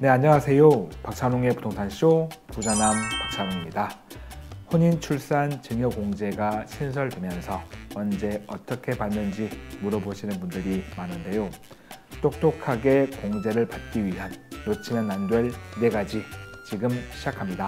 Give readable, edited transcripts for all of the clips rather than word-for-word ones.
네, 안녕하세요. 박찬웅의 부동산쇼 부자남 박찬웅입니다. 혼인, 출산, 증여 공제가 신설되면서 언제 어떻게 받는지 물어보시는 분들이 많은데요. 똑똑하게 공제를 받기 위한 놓치면 안 될 4가지 지금 시작합니다.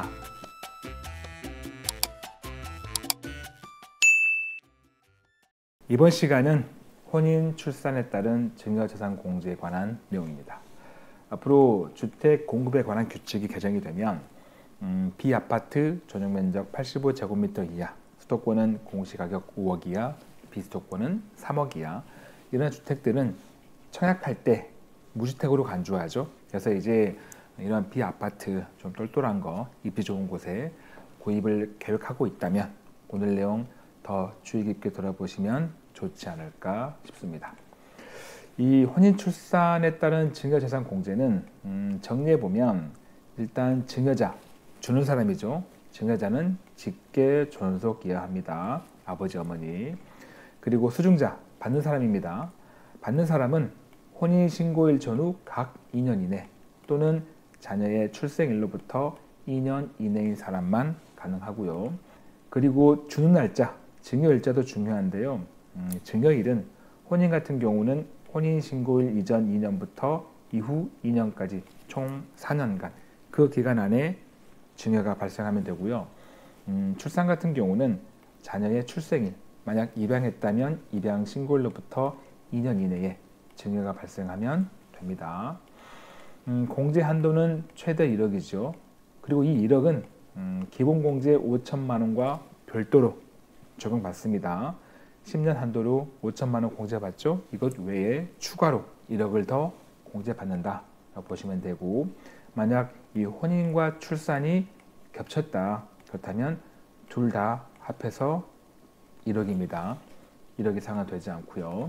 이번 시간은 혼인, 출산에 따른 증여재산 공제에 관한 내용입니다. 앞으로 주택 공급에 관한 규칙이 개정이 되면 비아파트 전용면적 85제곱미터 이하, 수도권은 공시가격 5억 이하, 비수도권은 3억 이하, 이런 주택들은 청약할 때 무주택으로 간주하죠. 그래서 이제 이런 비아파트 좀 똘똘한 거, 입지 좋은 곳에 구입을 계획하고 있다면 오늘 내용 더 주의 깊게 들어보시면 좋지 않을까 싶습니다. 이 혼인 출산에 따른 증여재산 공제는 정리해보면 일단 증여자, 주는 사람이죠. 증여자는 직계 존속이어야 합니다. 아버지, 어머니. 그리고 수증자, 받는 사람입니다. 받는 사람은 혼인신고일 전후 각 2년 이내 또는 자녀의 출생일로부터 2년 이내인 사람만 가능하고요. 그리고 주는 날짜, 증여일자도 중요한데요. 증여일은 혼인 같은 경우는 혼인신고일 이전 2년부터 이후 2년까지 총 4년간 그 기간 안에 증여가 발생하면 되고요. 출산 같은 경우는 자녀의 출생일, 만약 입양했다면 입양 신고일로부터 2년 이내에 증여가 발생하면 됩니다. 공제 한도는 최대 1억이죠. 그리고 이 1억은 기본공제 5천만 원과 별도로 적용받습니다. 10년 한도로 5천만 원 공제받죠. 이것 외에 추가로 1억을 더 공제받는다 보시면 되고, 만약 이 혼인과 출산이 겹쳤다, 그렇다면 둘 다 합해서 1억입니다. 1억 이상은 되지 않고요.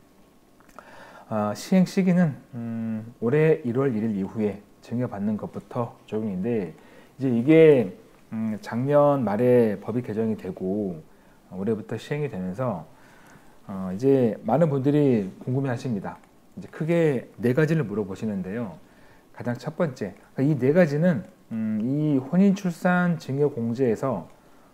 시행 시기는 올해 1월 1일 이후에 증여받는 것부터 적용인데, 이제 이게 작년 말에 법이 개정이 되고 올해부터 시행이 되면서 이제 많은 분들이 궁금해 하십니다. 이제 크게 4가지를 물어보시는데요. 가장 첫 번째, 이 4가지는 이 혼인 출산 증여 공제에서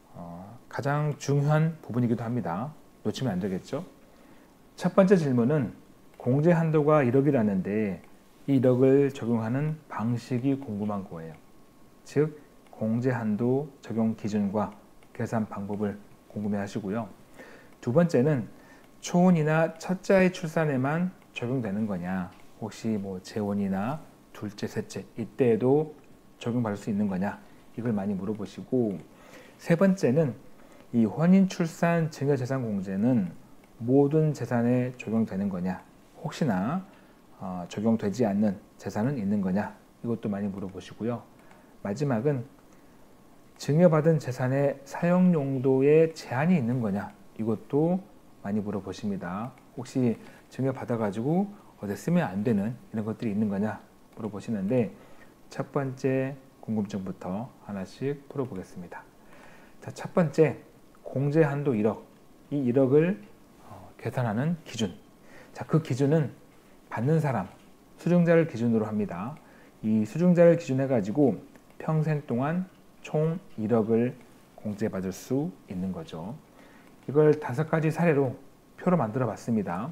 가장 중요한 부분이기도 합니다. 놓치면 안 되겠죠. 첫 번째 질문은 공제 한도가 1억이라는데 이 1억을 적용하는 방식이 궁금한 거예요. 즉 공제 한도 적용 기준과 계산 방법을 궁금해 하시고요. 두 번째는 초혼이나 첫째 아이 출산에만 적용되는 거냐, 혹시 뭐 재혼이나 둘째, 셋째 이때에도 적용받을 수 있는 거냐, 이걸 많이 물어보시고, 세 번째는 이 혼인 출산 증여재산 공제는 모든 재산에 적용되는 거냐, 혹시나 적용되지 않는 재산은 있는 거냐, 이것도 많이 물어보시고요. 마지막은 증여받은 재산의 사용 용도에 제한이 있는 거냐, 이것도 많이 물어보십니다. 혹시 증여받아가지고 어디 쓰면 안 되는 이런 것들이 있는 거냐 물어보시는데, 첫 번째 궁금증부터 하나씩 풀어보겠습니다. 자, 첫 번째, 공제 한도 1억. 이 1억을 계산하는 기준. 자, 그 기준은 받는 사람, 수증자를 기준으로 합니다. 이 수증자를 기준해가지고 평생 동안 총 1억을 공제받을 수 있는 거죠. 이걸 5가지 사례로 표로 만들어 봤습니다.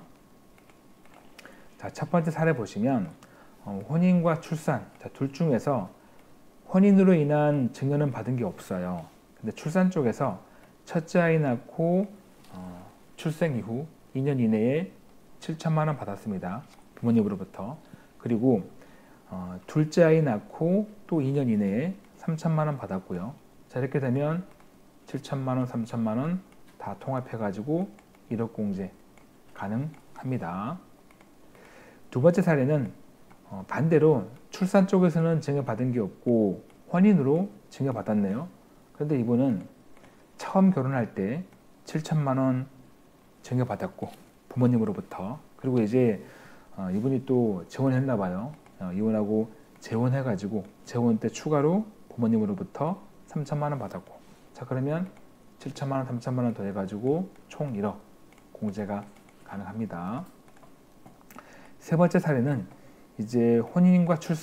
자, 첫 번째 사례 보시면 혼인과 출산, 자, 둘 중에서 혼인으로 인한 증여는 받은 게 없어요. 근데 출산 쪽에서 첫째 아이 낳고 출생 이후 2년 이내에 7천만 원 받았습니다. 부모님으로부터. 그리고 둘째 아이 낳고 또 2년 이내에 3천만 원 받았고요. 자, 이렇게 되면 7천만 원, 3천만 원 다 통합해가지고 1억 공제 가능합니다. 두 번째 사례는 반대로 출산 쪽에서는 증여받은 게 없고 혼인으로 증여받았네요. 그런데 이분은 처음 결혼할 때 7천만 원 증여받았고 부모님으로부터, 그리고 이제 이분이 또 재혼했나 봐요. 이혼하고 재혼해가지고 재혼 때 추가로 부모님으로부터 3천만 원 받았고, 자, 그러면 7천만 원, 3천만 원 더해가지고 총 1억 공제가 가능합니다. 세 번째 사례는 이제 혼인과 출산,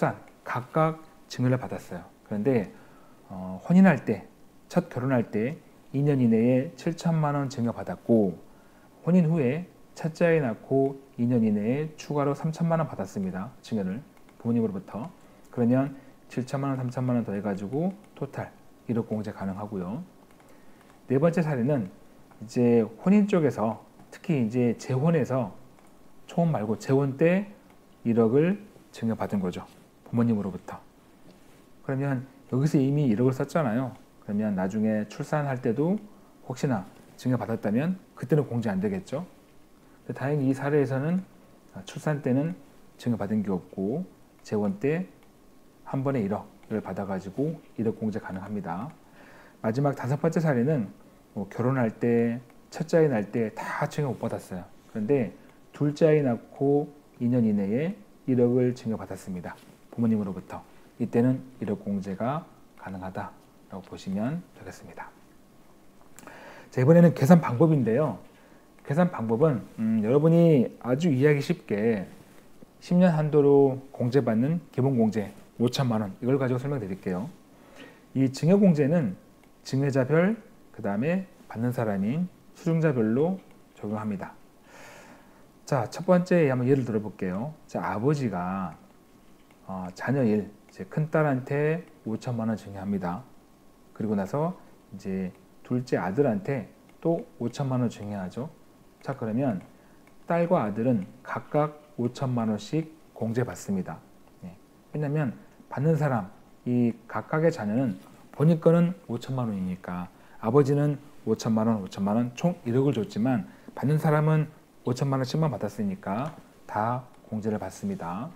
각각 증여를 받았어요. 그런데 혼인할 때, 첫 결혼할 때 2년 이내에 7천만 원 증여받았고, 혼인 후에 첫째 아이 낳고 2년 이내에 추가로 3천만 원 받았습니다. 증여를 부모님으로부터. 그러면 7천만 원, 3천만 원 더해가지고 토탈 1억 공제 가능하고요. 네 번째 사례는 이제 혼인 쪽에서, 특히 이제 재혼에서, 초혼 말고 재혼 때 1억을 증여받은 거죠. 부모님으로부터. 그러면 여기서 이미 1억을 썼잖아요. 그러면 나중에 출산할 때도 혹시나 증여받았다면 그때는 공제 안 되겠죠. 다행히 이 사례에서는 출산 때는 증여받은 게 없고 재혼 때 한 번에 1억을 받아가지고 1억 공제 가능합니다. 마지막 다섯 번째 사례는 결혼할 때, 첫째 아이 낳을 때 다 증여 못 받았어요. 그런데 둘째 아이 낳고 2년 이내에 1억을 증여받았습니다. 부모님으로부터. 이때는 1억 공제가 가능하다라고 보시면 되겠습니다. 자, 이번에는 계산 방법인데요. 계산 방법은 여러분이 아주 이해하기 쉽게 10년 한도로 공제받는 기본공제 5천만 원, 이걸 가지고 설명드릴게요. 이 증여공제는 증여자별, 그 다음에 받는 사람인 수증자별로 적용합니다. 자, 첫 번째 한번 예를 들어볼게요. 자, 아버지가 자녀 1, 큰딸한테 5천만 원 증여합니다. 그리고 나서 이제 둘째 아들한테 또 5천만 원 증여하죠. 자, 그러면 딸과 아들은 각각 5천만 원씩 공제받습니다. 왜냐하면 받는 사람, 이 각각의 자녀는 본인 거는 5천만 원이니까 아버지는 5천만 원, 5천만 원, 총 1억을 줬지만 받는 사람은 5천만 원씩만 받았으니까 다 공제를 받습니다.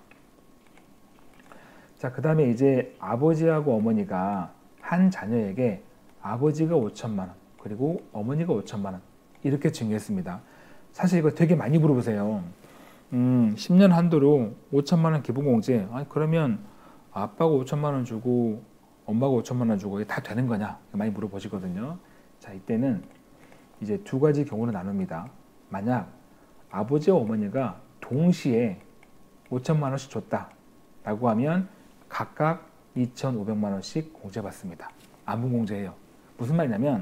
자, 그 다음에 이제 아버지하고 어머니가 한 자녀에게 아버지가 5천만 원, 그리고 어머니가 5천만 원 이렇게 증여했습니다. 사실 이거 되게 많이 물어보세요. 10년 한도로 5천만 원 기본공제. 아니, 그러면 아빠가 5천만 원 주고 엄마가 5천만 원 주고 이게 다 되는 거냐? 많이 물어보시거든요. 자, 이때는 이제 두 가지 경우로 나눕니다. 만약 아버지와 어머니가 동시에 5천만 원씩 줬다라고 하면 각각 2,500만 원씩 공제받습니다. 안분공제예요. 무슨 말이냐면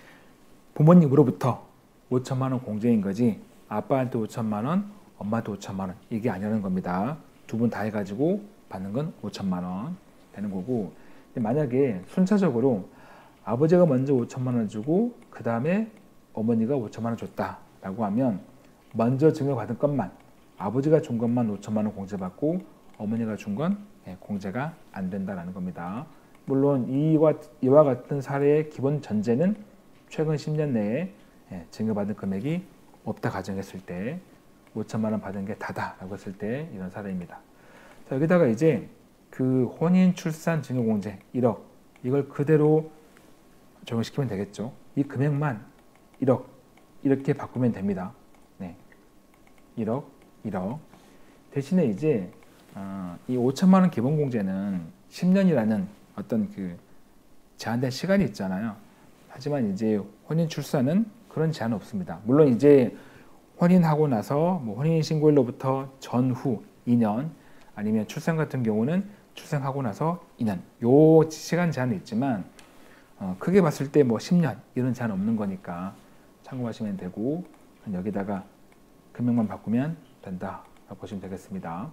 부모님으로부터 5천만 원 공제인 거지 아빠한테 5천만 원, 엄마한테 5천만 원 이게 아니라는 겁니다. 두 분 다 해가지고 받는 건 5천만 원 되는 거고, 만약에 순차적으로 아버지가 먼저 5천만 원 주고 그 다음에 어머니가 5천만 원 줬다라고 하면 먼저 증여받은 것만, 아버지가 준 것만 5천만 원 공제받고 어머니가 준 건 공제가 안 된다는 겁니다. 물론 이와 같은 사례의 기본 전제는 최근 10년 내에 증여받은 금액이 없다 가정했을 때 5천만 원 받은 게 다다라고 했을 때 이런 사례입니다. 자, 여기다가 이제 그 혼인 출산 증여공제 1억 이걸 그대로 적용시키면 되겠죠. 이 금액만 1억 이렇게 바꾸면 됩니다. 네, 1억, 1억. 대신에 이제 이 5천만 원 기본공제는 10년이라는 어떤 그 제한된 시간이 있잖아요. 하지만 이제 혼인 출산은 그런 제한 없습니다. 물론 이제 혼인하고 나서 뭐 혼인신고일로부터 전후 2년 아니면 출생 같은 경우는 출생하고 나서 2년 요 시간 제한이 있지만 크게 봤을 때 뭐 10년 이런 제한 없는 거니까 참고하시면 되고 여기다가 금액만 바꾸면 된다라고 보시면 되겠습니다.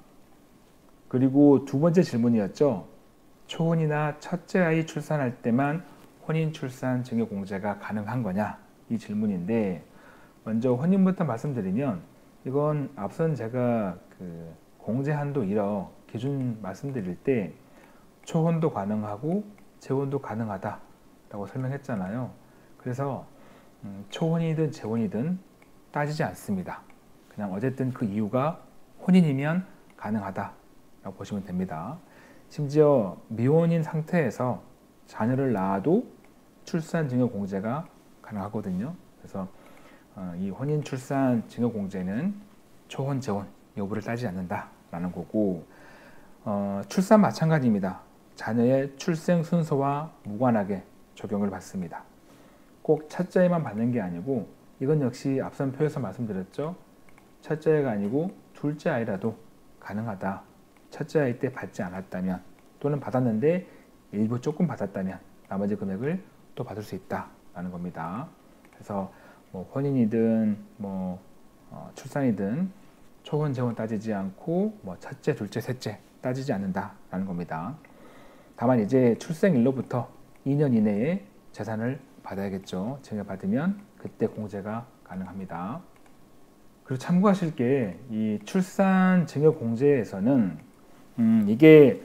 그리고 두 번째 질문이었죠. 초혼이나 첫째 아이 출산할 때만 혼인 출산 증여 공제가 가능한 거냐 이 질문인데, 먼저 혼인부터 말씀드리면 이건 앞선 제가 그 공제 한도 1억 기준 말씀드릴 때 초혼도 가능하고 재혼도 가능하다라고 설명했잖아요. 그래서 초혼이든 재혼이든 따지지 않습니다. 그냥 어쨌든 그 이유가 혼인이면 가능하다라고 보시면 됩니다. 심지어 미혼인 상태에서 자녀를 낳아도 출산 증여 공제가 가능하거든요. 그래서 이 혼인 출산 증여 공제는 초혼 재혼 여부를 따지지 않는다라는 거고, 출산 마찬가지입니다. 자녀의 출생 순서와 무관하게 적용을 받습니다. 꼭 첫째만 받는 게 아니고 이건 역시 앞선 표에서 말씀드렸죠. 첫째가 아니고 둘째 아이라도 가능하다. 첫째 아이 때 받지 않았다면 또는 받았는데 일부 조금 받았다면 나머지 금액을 또 받을 수 있다라는 겁니다. 그래서 뭐 혼인이든 뭐 출산이든 초혼 재혼 따지지 않고 뭐 첫째, 둘째, 셋째 따지지 않는다라는 겁니다. 다만 이제 출생일로부터 2년 이내에 재산을 받아야겠죠. 증여받으면 그때 공제가 가능합니다. 그리고 참고하실 게 이 출산 증여 공제에서는 이게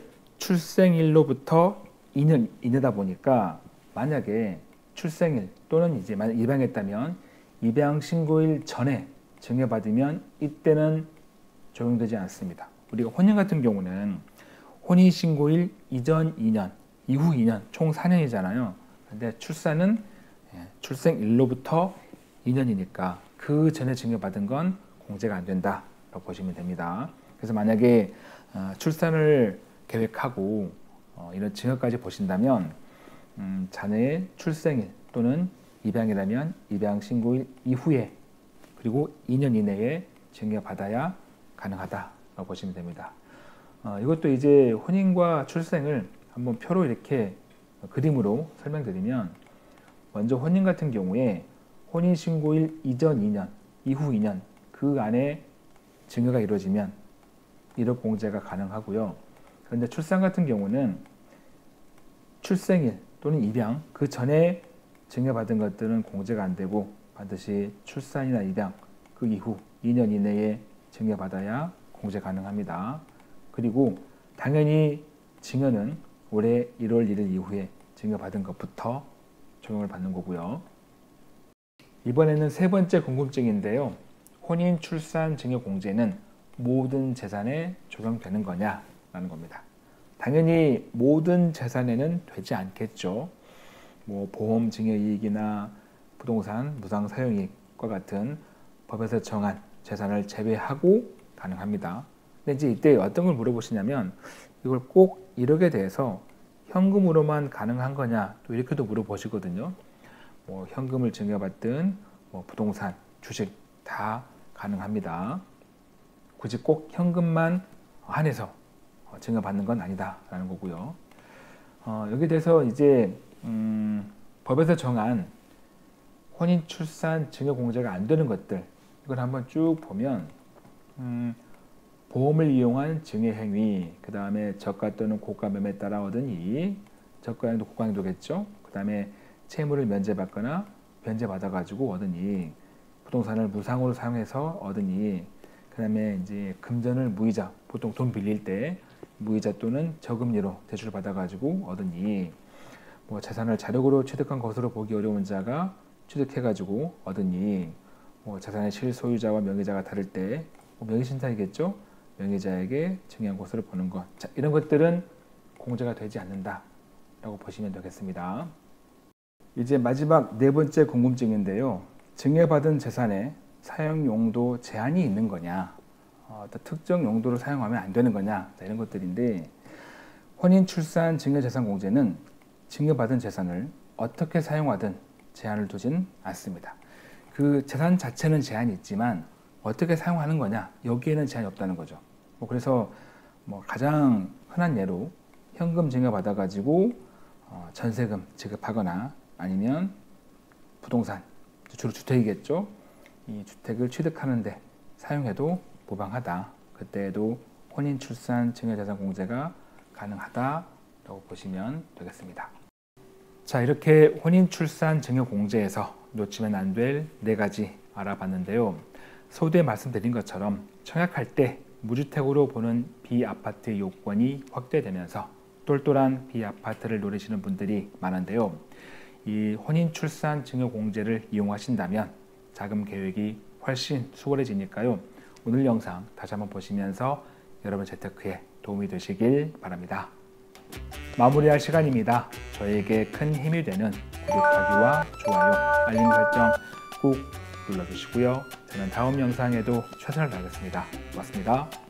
출생일로부터 2년 이내다 보니까 만약에 출생일 또는 이제 만약 입양했다면 입양 신고일 전에 증여받으면 이때는 적용되지 않습니다. 우리가 혼인 같은 경우는 혼인 신고일 이전 2년, 이후 2년, 총 4년이잖아요. 근데 출산은 출생일로부터 2년이니까 그 전에 증여받은 건 공제가 안 된다라고 보시면 됩니다. 그래서 만약에 출산을 계획하고 이런 증여까지 보신다면 자녀의 출생일 또는 입양이라면 입양 신고일 이후에 그리고 2년 이내에 증여받아야 가능하다고 보시면 됩니다. 이것도 이제 혼인과 출생을 한번 표로 이렇게 그림으로 설명드리면 먼저 혼인 같은 경우에 혼인 신고일 이전 2년, 이후 2년 그 안에 증여가 이루어지면 1억 공제가 가능하고요. 그런데 출산 같은 경우는 출생일 또는 입양 그 전에 증여받은 것들은 공제가 안 되고 반드시 출산이나 입양 그 이후 2년 이내에 증여받아야 공제 가능합니다. 그리고 당연히 증여는 올해 1월 1일 이후에 증여받은 것부터 적용을 받는 거고요. 이번에는 세 번째 궁금증인데요. 혼인 출산 증여 공제는 모든 재산에 적용되는 거냐라는 겁니다. 당연히 모든 재산에는 되지 않겠죠. 뭐 보험 증여 이익이나 부동산 무상 사용이익과 같은 법에서 정한 재산을 제외하고 가능합니다. 근데 이제 이때 어떤 걸 물어보시냐면 이걸 꼭 1억에 대해서 현금으로만 가능한 거냐 또 이렇게도 물어보시거든요. 뭐 현금을 증여받든 뭐 부동산, 주식 다 가능합니다. 굳이 꼭 현금만 한해서 증여받는 건 아니다라는 거고요. 여기에 대해서 이제 법에서 정한 혼인 출산 증여 공제가 안 되는 것들 이걸 한번 쭉 보면 보험을 이용한 증여 행위, 그 다음에 저가 또는 고가 매매에 따라 얻은 이익, 저가형도 고가형도겠죠. 그 다음에 채무를 면제받거나 변제받아 가지고 얻은 이익, 부동산을 무상으로 사용해서 얻은 이익, 그 다음에 이제 금전을 무이자, 보통 돈 빌릴 때 무이자 또는 저금리로 대출 받아 가지고 얻은 이익, 뭐 재산을 자력으로 취득한 것으로 보기 어려운 자가 취득해 가지고 얻은 이익, 뭐 재산의 실소유자와 명의자가 다를 때 명의신탁이겠죠. 명의자에게 증여한 것으로 보는 것. 자, 이런 것들은 공제가 되지 않는다라고 보시면 되겠습니다. 이제 마지막 네 번째 궁금증인데요. 증여받은 재산에 사용 용도 제한이 있는 거냐, 어떤 특정 용도로 사용하면 안 되는 거냐, 자, 이런 것들인데 혼인 출산 증여 재산 공제는 증여받은 재산을 어떻게 사용하든 제한을 두진 않습니다. 그 재산 자체는 제한이 있지만 어떻게 사용하는 거냐, 여기에는 제한이 없다는 거죠. 그래서 가장 흔한 예로 현금 증여받아 가지고 전세금 지급하거나 아니면 부동산, 주로 주택이겠죠. 이 주택을 취득하는데 사용해도 무방하다. 그때에도 혼인 출산 증여 재산 공제가 가능하다라고 보시면 되겠습니다. 자, 이렇게 혼인 출산 증여 공제에서 놓치면 안 될 네 가지 알아봤는데요. 서두에 말씀드린 것처럼 청약할 때 무주택으로 보는 비아파트 요건이 확대되면서 똘똘한 비아파트를 노리시는 분들이 많은데요. 이 혼인 출산 증여 공제를 이용하신다면 자금 계획이 훨씬 수월해지니까요. 오늘 영상 다시 한번 보시면서 여러분 재테크에 도움이 되시길 바랍니다. 마무리할 시간입니다. 저에게 큰 힘이 되는 구독하기와 좋아요, 알림 설정 꾹 눌러주시고요. 저는 다음 영상에도 최선을 다하겠습니다. 고맙습니다.